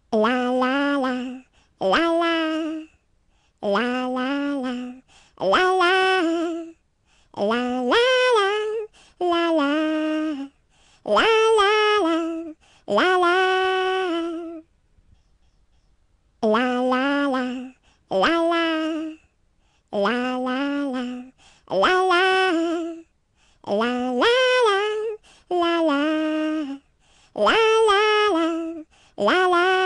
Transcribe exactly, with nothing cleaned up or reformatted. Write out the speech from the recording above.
La la la, la la, la la la, la la, la la la, la la, la la la, la la, la la la, la la, la la la, la la, la la la, la la, la la la, la la.